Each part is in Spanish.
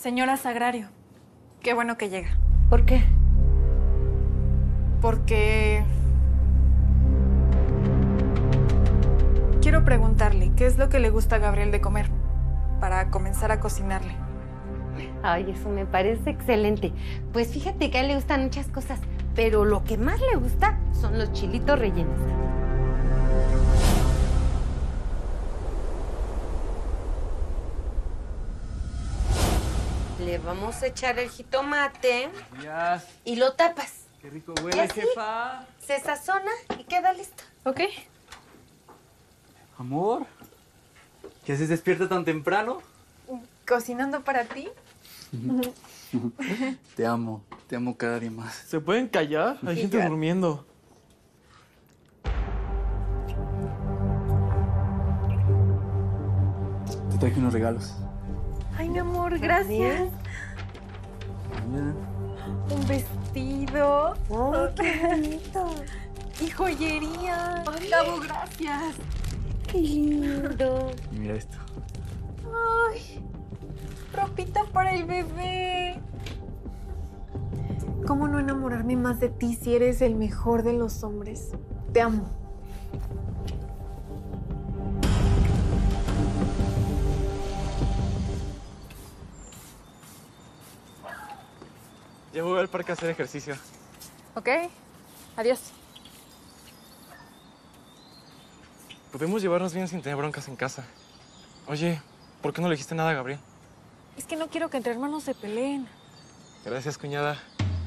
Señora Sagrario, qué bueno que llega. ¿Por qué? Porque quiero preguntarle qué es lo que le gusta a Gabriel de comer para comenzar a cocinarle. Ay, eso me parece excelente. Pues fíjate que a él le gustan muchas cosas, pero lo que más le gusta son los chilitos rellenos. Le vamos a echar el jitomate y lo tapas. ¡Qué rico huele, jefa! Se sazona y queda listo. ¿Ok? Amor, ¿qué haces despierta tan temprano? ¿Cocinando para ti? Te amo cada día más. ¿Se pueden callar? Hay gente durmiendo. Te traje unos regalos. Ay, mi amor, gracias. Mira. Un vestido. ¡Oh, qué bonito! Y joyería. Ay. Gabo, gracias. ¡Qué lindo! Y mira esto. Ay, ropita para el bebé. ¿Cómo no enamorarme más de ti si eres el mejor de los hombres? Te amo. Ya voy al parque a hacer ejercicio. ¿Ok? Adiós. Podemos llevarnos bien sin tener broncas en casa. Oye, ¿por qué no le dijiste nada a Gabriel? Es que no quiero que entre hermanos se peleen. Gracias, cuñada.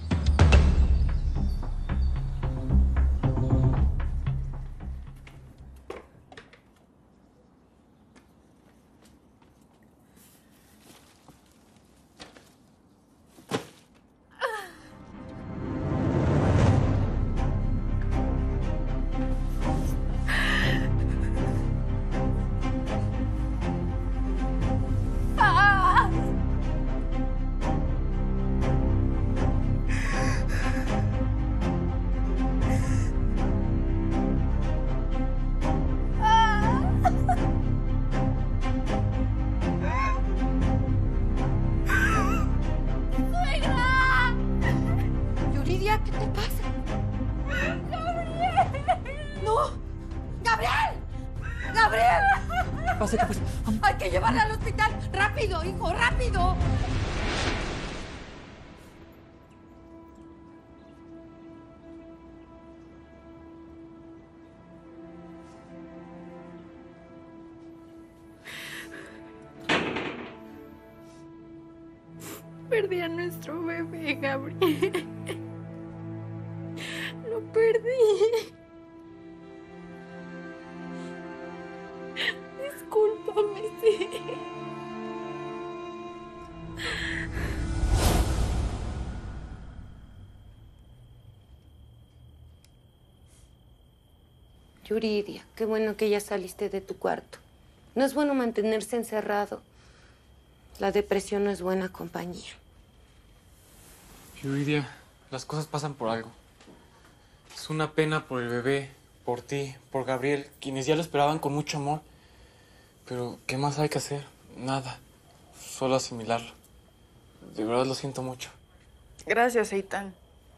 Yuridia, ¿qué te pasa? ¡Gabriel! ¡No! ¡Gabriel! ¡Gabriel! ¿Qué pasa? ¿Qué pasa? ¡Hay que llevarla al hospital! ¡Rápido, hijo, rápido! Perdí a nuestro bebé, Gabriel. Lo perdí. Discúlpame, sí. Yuridia, qué bueno que ya saliste de tu cuarto. No es bueno mantenerse encerrado. La depresión no es buena compañía. Yuridia, las cosas pasan por algo. Es una pena por el bebé, por ti, por Gabriel, quienes ya lo esperaban con mucho amor. Pero, ¿qué más hay que hacer? Nada. Solo asimilarlo. De verdad lo siento mucho. Gracias, Eitan.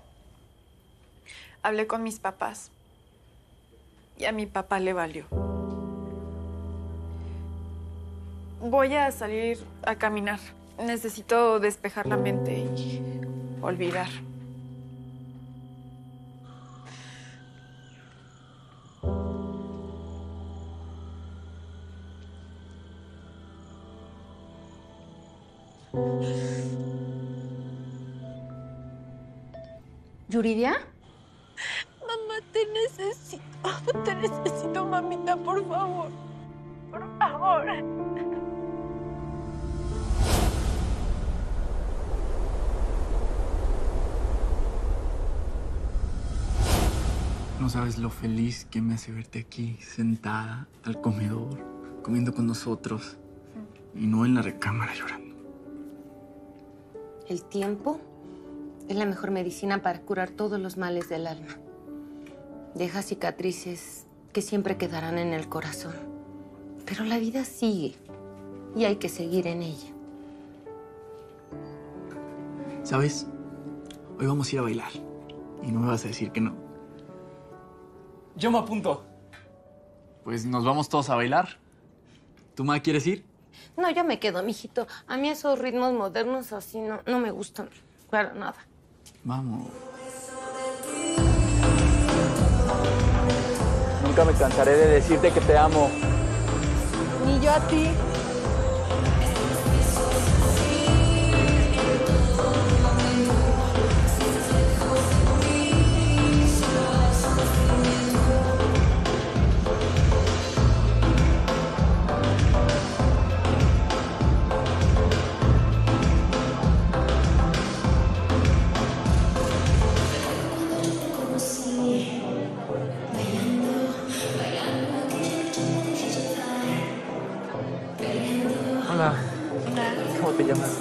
Hablé con mis papás. Y a mi papá le valió. Voy a salir a caminar. Necesito despejar la mente y olvidar. ¿Yuridia? Mamá, te necesito. Te necesito, mamita, por favor. Por favor. No sabes lo feliz que me hace verte aquí, sentada al comedor, comiendo con nosotros. Y no en la recámara llorando. El tiempo es la mejor medicina para curar todos los males del alma. Deja cicatrices que siempre quedarán en el corazón. Pero la vida sigue y hay que seguir en ella. ¿Sabes? Hoy vamos a ir a bailar. Y no me vas a decir que no. Yo me apunto. Pues nos vamos todos a bailar. ¿Tú, ma, quieres ir? No, yo me quedo, mijito. A mí esos ritmos modernos así no me gustan para nada. Vamos. Nunca me cansaré de decirte que te amo. Ni yo a ti. Hola. ¿Cómo te llamas?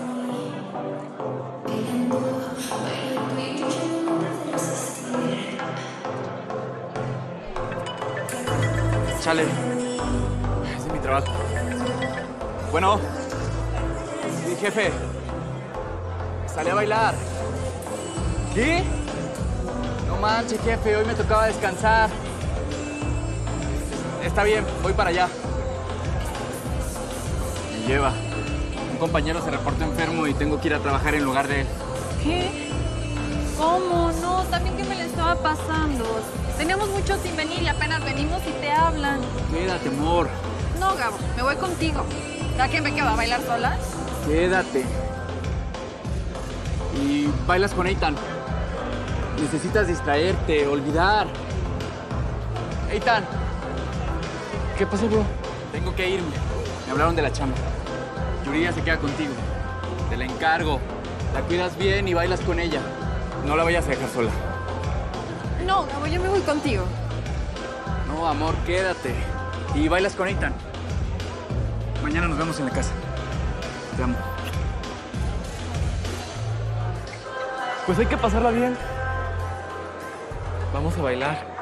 Chale. Es de mi trabajo. Bueno. Sí, jefe. Salí a bailar. ¿Qué? No manches, jefe. Hoy me tocaba descansar. Está bien, voy para allá. Me lleva. Un compañero se reportó enfermo y tengo que ir a trabajar en lugar de él. ¿Qué? ¿Cómo? No, también que me le estaba pasando. Teníamos mucho sin venir y apenas venimos y te hablan. Quédate, amor. No, Gabo, me voy contigo. ¿Ya que me quedo a bailar sola? Quédate. Y bailas con Eitan. Necesitas distraerte, olvidar. Eitan. ¿Qué pasó, bro? Tengo que irme. Me hablaron de la chamba. Yuridia se queda contigo. Te la encargo. La cuidas bien y bailas con ella. No la vayas a dejar sola. No, Gabo, yo me voy contigo. No, amor, quédate. Y bailas con Eitan. Mañana nos vemos en la casa. Te amo. Pues hay que pasarla bien. Vamos a bailar.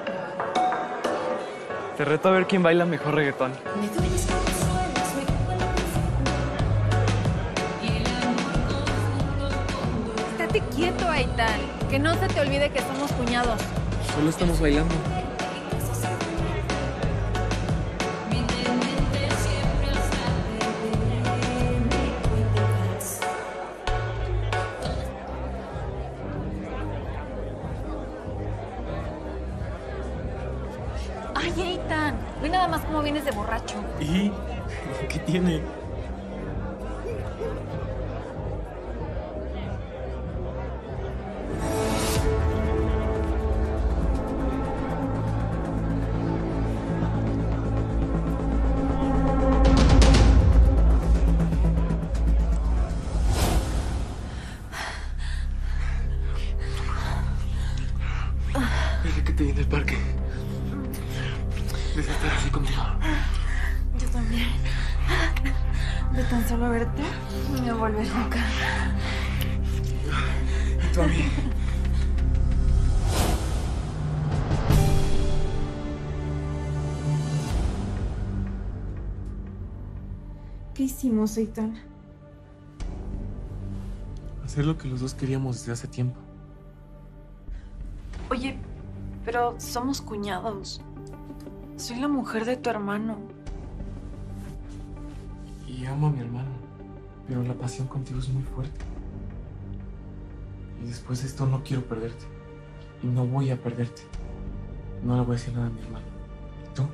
Te reto a ver quién baila mejor reggaetón. Estate quieto, Eitan. Que no se te olvide que somos cuñados. Solo estamos bailando. Ay, Eitan. Ve nada más cómo vienes de borracho. ¿Y qué tiene? Dije que te vi en el parque. Deseo estar así contigo. Yo también. De tan solo verte, no volver nunca. Y tú a mí. ¿Qué hicimos, Eitan? Hacer lo que los dos queríamos desde hace tiempo. Oye, pero somos cuñados. Soy la mujer de tu hermano. Y amo a mi hermano, pero la pasión contigo es muy fuerte. Y después de esto no quiero perderte. Y no voy a perderte. No le voy a decir nada a mi hermano. ¿Y tú?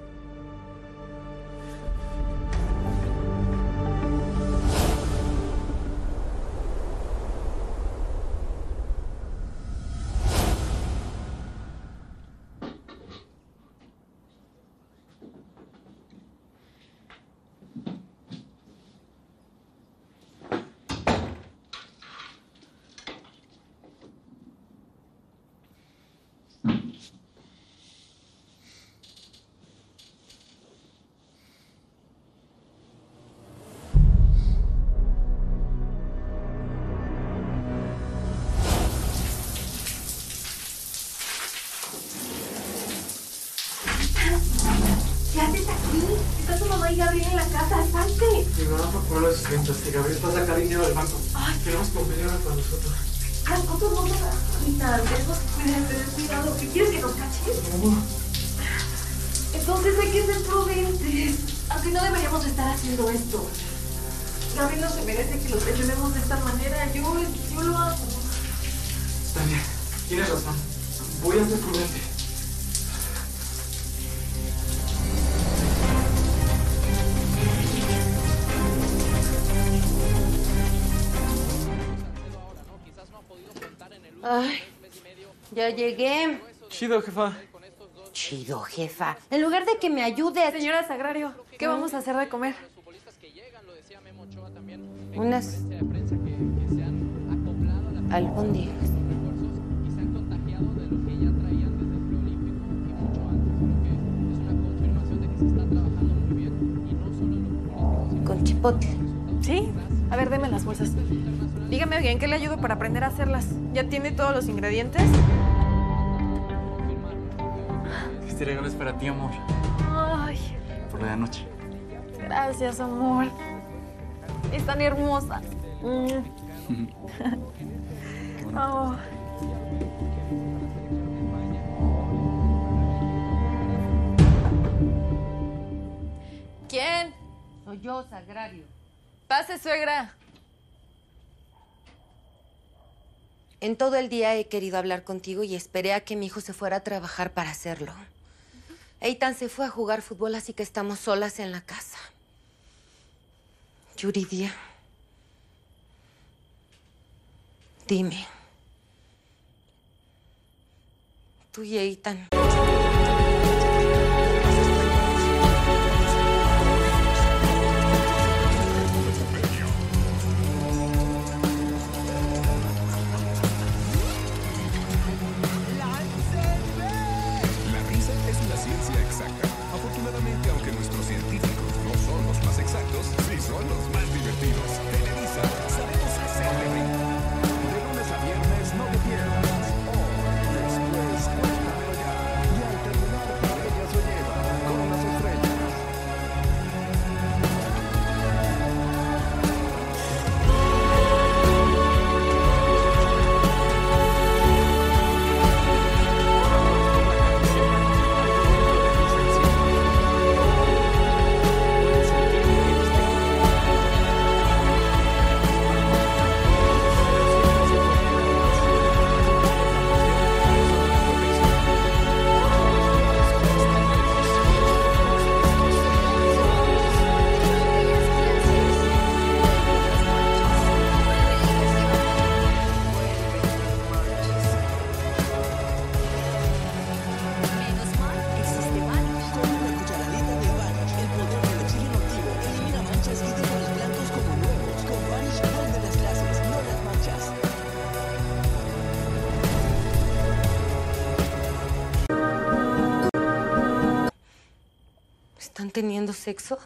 casa, salte. Mi mamá por poner los instrumentos, que Gabriel va a sacar dinero del banco. Ay. Queremos convenir ahora con nosotros. Las fotos no son ahorita, tenemos que tener cuidado. ¿Qué quieres que nos cachen? No. Entonces hay que ser prudentes. Aunque no deberíamos estar haciendo esto. Gabriel no se merece que lo tenemos de esta manera. Yo lo hago. Está bien, tienes razón. Voy a ser prudente. Ay, ya llegué. Chido, jefa. Chido, jefa. En lugar de que me ayudes. Señora Sagrario, ¿qué vamos a hacer de comer? Unas albóndigas. Con chipotle. ¿Sí? A ver, deme las bolsas. Dígame bien, ¿qué le ayudo para aprender a hacerlas? ¿Ya tiene todos los ingredientes? Este regalo es para ti, amor. Ay, Por lo de anoche. gracias, amor. Están hermosas. Oh. ¿Quién? Soy yo, Sagrario. Pase, suegra. En todo el día he querido hablar contigo y esperé a que mi hijo se fuera a trabajar para hacerlo. Eitan se fue a jugar fútbol, así que estamos solas en la casa. Yuridia, dime. Tú y Eitan. La risa es una ciencia exacta. Afortunadamente, aunque nuestros científicos no son los más exactos, sí son los más divertidos. Televisa, sabemos hacerte reír. De lunes a viernes no te pierdas. Después, cuéntamelo ya. Y al terminar, ella se lleva con las estrellas. Con una cucharadita de Vanish, el poder del oxígeno activo elimina manchas y deja los blancos como nuevos. Con Vanish, vuelve las clases, no las manchas. ¿Están teniendo sexo?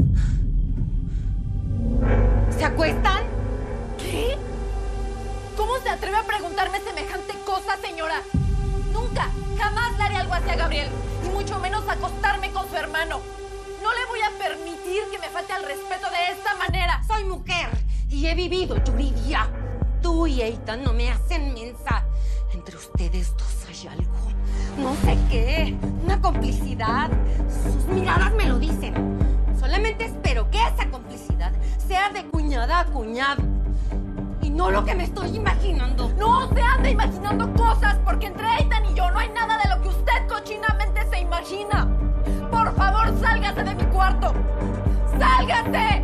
¿Se acuestan? ¿Qué? ¿Cómo se atreve a preguntarme semejante cosa, señora? Nunca, jamás le haré algo así a Gabriel, y mucho menos acostarme con su hermano. No le voy a permitir que me falte al respeto de esta manera. Soy mujer y he vivido, Yuridia. Tú y Eitan no me hacen mensa. Entre ustedes dos hay algo. No sé qué. Una complicidad. Sus miradas me lo dicen. Solamente espero que esa complicidad sea de cuñada a cuñado. Y no lo que me estoy imaginando. No se anda imaginando cosas, porque entre Eitan y yo no hay nada de lo que usted cochinamente se imagina. Por favor, sálgase de mi cuarto. ¡Sálgase!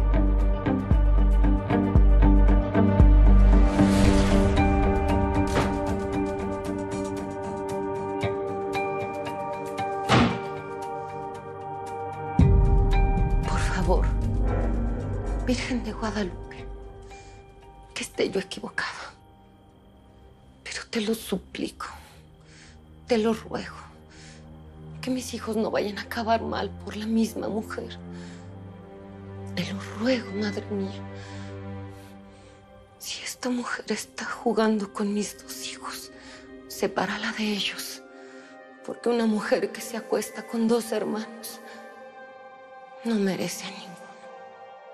Por favor, Virgen de Guadalupe, que esté yo equivocada. Pero te lo suplico, te lo ruego, que mis hijos no vayan a acabar mal por la misma mujer. Te lo ruego, madre mía. Si esta mujer está jugando con mis dos hijos, sepárala de ellos. Porque una mujer que se acuesta con dos hermanos no merece a ninguno.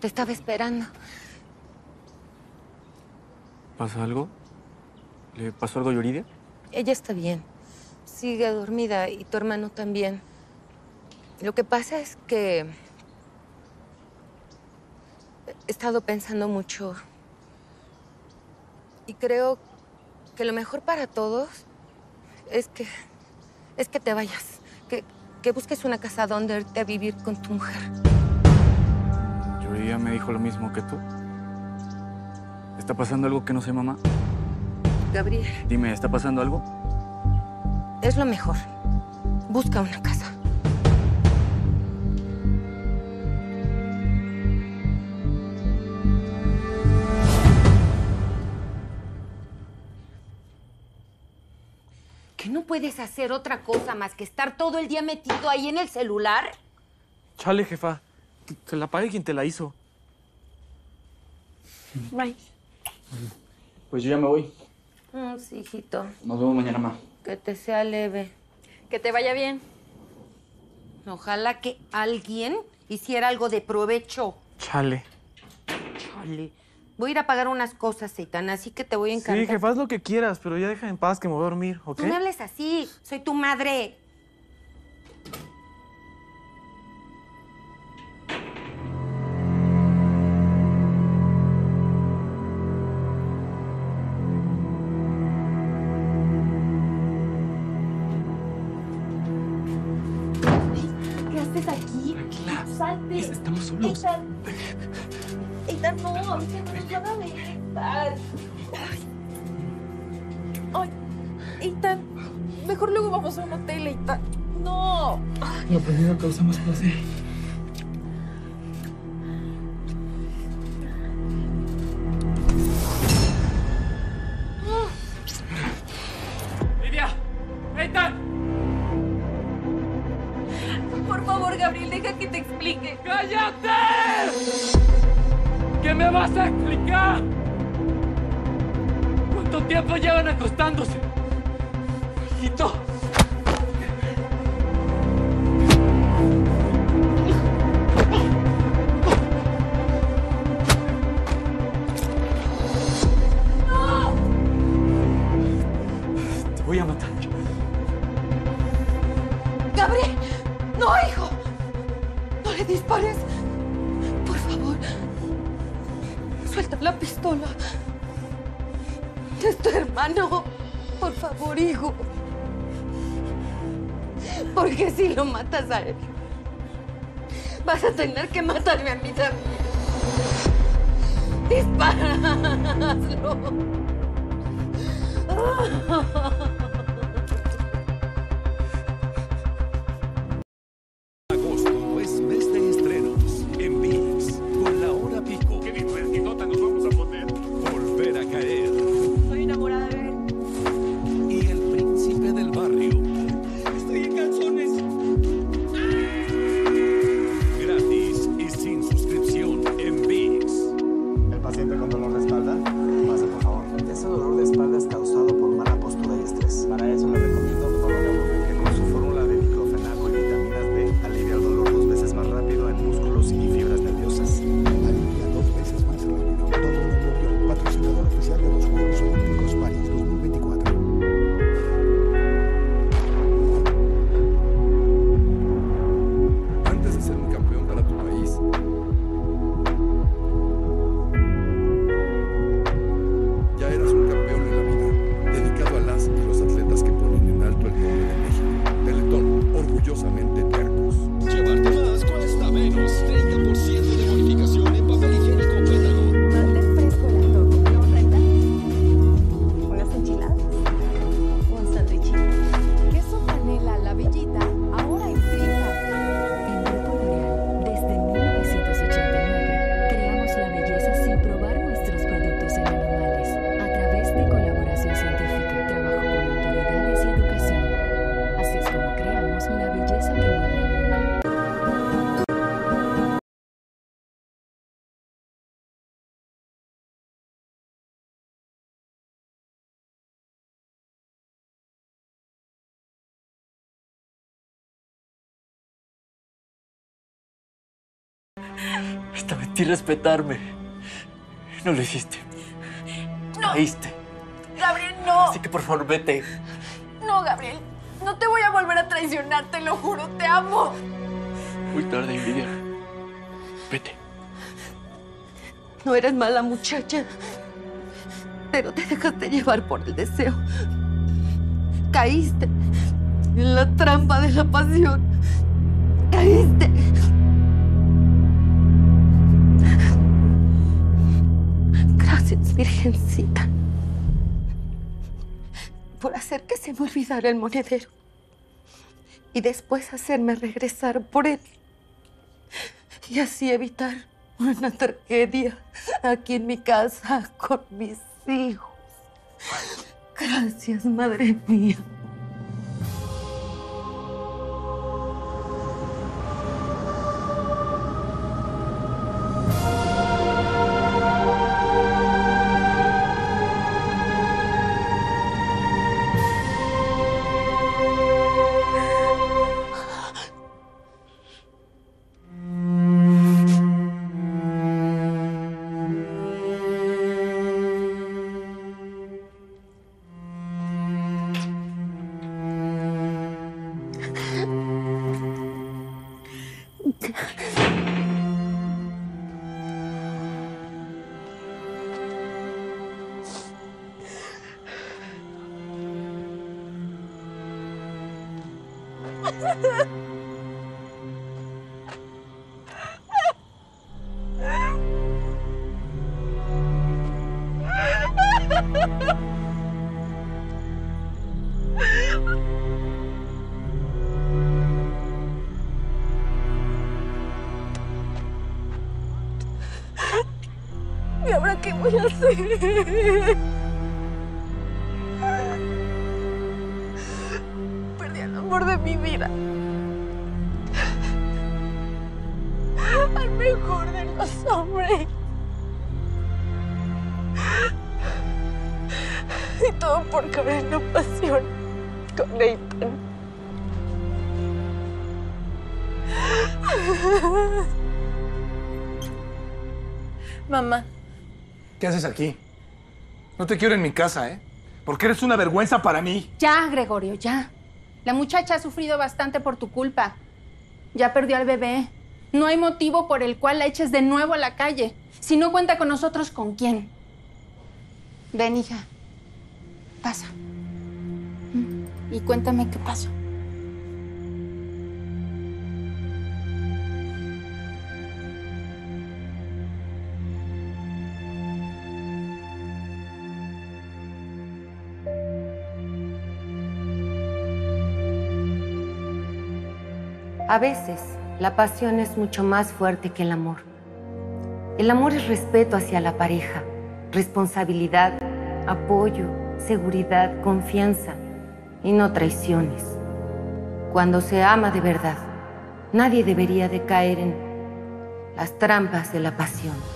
Te estaba esperando. ¿Pasa algo? ¿Le pasó algo a Yuridia? Ella está bien. Sigue dormida y tu hermano también. Lo que pasa es que he estado pensando mucho y creo que lo mejor para todos es que te vayas, que busques una casa donde irte a vivir con tu mujer. Yuridia me dijo lo mismo que tú. ¿Está pasando algo que no sé, mamá? Gabriel, Dime, ¿está pasando algo? es lo mejor. Busca una casa. ¿Que no puedes hacer otra cosa más que estar todo el día metido ahí en el celular? Chale, jefa. Que la pague quien te la hizo. Bye. Pues yo ya me voy. Sí, hijito. Nos vemos mañana, ma. Que te sea leve. Que te vaya bien. Ojalá que alguien hiciera algo de provecho. Chale. Chale. Voy a ir a pagar unas cosas, Seitan, así que te voy a encargar. Sí, jefa, haz lo que quieras, pero ya deja en paz que me voy a dormir, ¿ok? No me hables así. Soy tu madre. ¿Qué haces aquí? Tranquila. Salte. Estamos solos. Eitan, no, ahorita no nos van a ver. Eitan. Ay, Eitan, mejor luego vamos a un hotel, Eitan. No. Lo prohibido causa más placer. ¡Lidia! ¡Eitan! Por favor, Gabriel, deja que te explique. ¡Cállate! ¿Qué me vas a explicar? ¿Cuánto tiempo llevan acostándose? Hijito. Te voy a matar. ¡Gabriel! ¡No, hijo! ¡No le dispares! Por favor. Suelta la pistola. Es tu hermano. Por favor, hijo. Porque si lo matas a él, vas a tener que matarme a mí también. ¡Dispara! ¡Hazlo! Agosto es mes de estrenos en ViX con La Hora Pico. ¡Qué divertidota nos vamos a poner! Volver a caer Estoy enamorada de él. y El Príncipe del Barrio. ¡Estoy en calzones! Gratis y sin suscripción en ViX. El paciente con dolor de espalda, pase por favor. Ese dolor de espalda es causado por mala postura y estrés. Te metí respetarme. No lo hiciste. No. Caíste. Gabriel, no. Así que por favor, vete. No, Gabriel. No te voy a volver a traicionar, te lo juro. Te amo. Muy tarde, Envidia. Vete. No eres mala muchacha, pero te dejaste llevar por el deseo. Caíste en la trampa de la pasión. Caíste. Gracias, Virgencita, por hacer que se me olvidara el monedero y después hacerme regresar por él y así evitar una tragedia aquí en mi casa con mis hijos. Gracias, madre mía. ¿Y ahora qué voy a hacer? Perdí el amor de mi vida. Al mejor de los hombres. Y todo por caer en la pasión con Nathan. Mamá. ¿Qué haces aquí? No te quiero en mi casa, ¿eh? Porque eres una vergüenza para mí. Ya, Gregorio, ya. La muchacha ha sufrido bastante por tu culpa. Ya perdió al bebé. No hay motivo por el cual la eches de nuevo a la calle. Si no cuenta con nosotros, ¿con quién? Ven, hija. Pasa. Y cuéntame qué pasó. A veces, la pasión es mucho más fuerte que el amor. El amor es respeto hacia la pareja, responsabilidad, apoyo, seguridad, confianza y no traiciones. Cuando se ama de verdad, nadie debería de caer en las trampas de la pasión.